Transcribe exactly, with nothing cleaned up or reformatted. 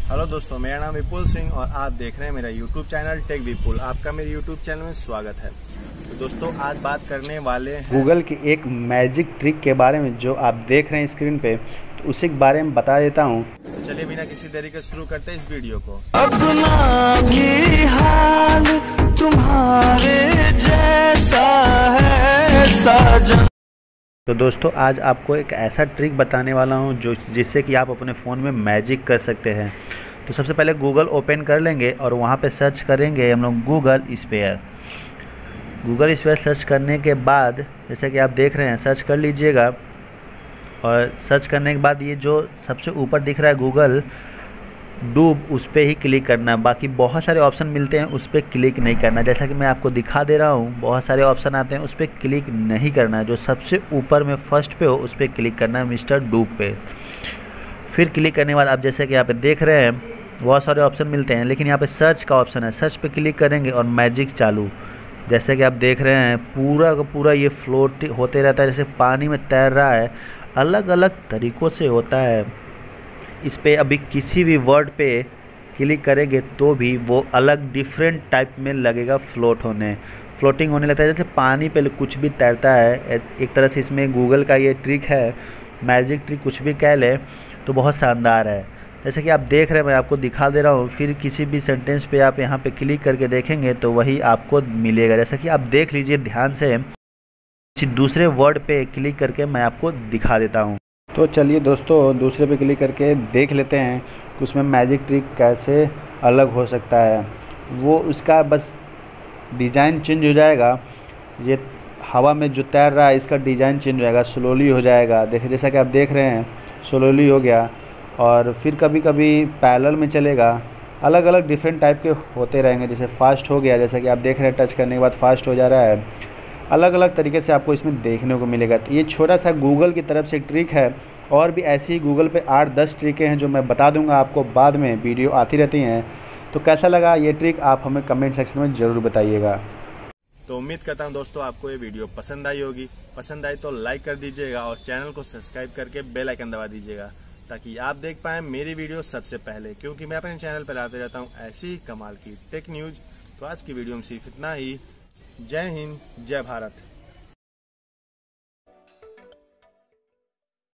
Hello दोस्तों, मेरा नाम विपुल सिंह और आप देख रहे हैं मेरा यूट्यूब चैनल टेक विपुल। आपका मेरे यूट्यूब चैनल में स्वागत है। तो दोस्तों आज बात करने वाले हैं गूगल की एक मैजिक ट्रिक के बारे में जो आप देख रहे हैं स्क्रीन पे, तो उसी के बारे में बता देता हूँ। तो चलिए बिना किसी देरी के शुरू करते हैं इस वीडियो को। अपना भी हाल तुम्हारे जैसा है साजन। तो दोस्तों आज आपको एक ऐसा ट्रिक बताने वाला हूँ जो जिससे कि आप अपने फ़ोन में मैजिक कर सकते हैं। तो सबसे पहले गूगल ओपन कर लेंगे और वहाँ पे सर्च करेंगे हम लोग Google sphere. Google sphere search करने के बाद जैसे कि आप देख रहे हैं सर्च कर लीजिएगा, और सर्च करने के बाद ये जो सबसे ऊपर दिख रहा है गूगल डूब, उस पर ही क्लिक करना। बाकी बहुत सारे ऑप्शन मिलते हैं, उस पर क्लिक नहीं करना। जैसा कि मैं आपको दिखा दे रहा हूँ, बहुत सारे ऑप्शन आते हैं, उस पर क्लिक नहीं करना है। जो सबसे ऊपर में फर्स्ट पे हो उस पर क्लिक करना है, मिस्टर डूब पे। फिर क्लिक करने के बाद आप जैसे कि यहाँ पे देख रहे हैं बहुत सारे ऑप्शन मिलते हैं, लेकिन यहाँ पे सर्च का ऑप्शन है, सर्च पे क्लिक करेंगे और मैजिक चालू। जैसे कि आप देख रहे हैं पूरा का पूरा ये फ्लोट होते रहता है, जैसे पानी में तैर रहा है। अलग अलग तरीक़ों से होता है। इस पे अभी किसी भी वर्ड पे क्लिक करेंगे तो भी वो अलग डिफरेंट टाइप में लगेगा फ्लोट होने फ्लोटिंग होने लगता है, जैसे पानी पे कुछ भी तैरता है। एक तरह से इसमें गूगल का ये ट्रिक है, मैजिक ट्रिक कुछ भी कह ले, तो बहुत शानदार है। जैसे कि आप देख रहे हैं, मैं आपको दिखा दे रहा हूँ। फिर किसी भी सेंटेंस पे आप यहाँ पे क्लिक करके देखेंगे तो वही आपको मिलेगा। जैसा कि आप देख लीजिए ध्यान से, किसी दूसरे वर्ड पे क्लिक करके मैं आपको दिखा देता हूँ। तो चलिए दोस्तों दूसरे पे क्लिक करके देख लेते हैं कि उसमें मैजिक ट्रिक कैसे अलग हो सकता है। वो उसका बस डिज़ाइन चेंज हो जाएगा। ये हवा में जो तैर रहा है इसका डिज़ाइन चेंज हो जाएगा, स्लोली हो जाएगा। देखिए जैसा कि आप देख रहे हैं स्लोली हो गया, और फिर कभी कभी पैरेलल में चलेगा। अलग अलग डिफरेंट टाइप के होते रहेंगे। जैसे फास्ट हो गया, जैसा कि आप देख रहे हैं टच करने के बाद फास्ट हो जा रहा है। अलग अलग तरीके से आपको इसमें देखने को मिलेगा। तो ये छोटा सा गूगल की तरफ से ट्रिक है, और भी ऐसी ही गूगल पे आठ दस ट्रिकें हैं जो मैं बता दूंगा आपको बाद में, वीडियो आती रहती हैं। तो कैसा लगा ये ट्रिक आप हमें कमेंट सेक्शन में ज़रूर बताइएगा। तो उम्मीद करता हूँ दोस्तों आपको ये वीडियो पसंद आई होगी। पसंद आई तो लाइक कर दीजिएगा और चैनल को सब्सक्राइब करके बेल आइकन दबा दीजिएगा, ताकि आप देख पाएं मेरी वीडियो सबसे पहले, क्योंकि मैं अपने चैनल पर लाते रहता हूँ ऐसी ही कमाल की टेक न्यूज। तो आज की वीडियो में सिर्फ इतना ही। जय हिंद, जय भारत।